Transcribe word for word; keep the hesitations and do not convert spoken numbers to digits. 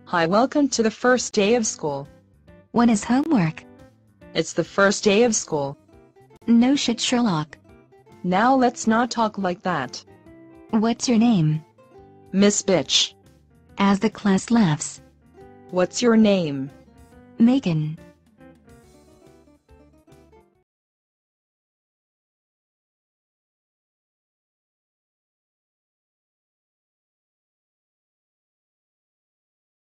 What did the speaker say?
Hi, welcome to the first day of school. What is homework? It's the first day of school. No shit, Sherlock. Now let's not talk like that. What's your name? Miss Bitch. As the class laughs. What's your name? Megan.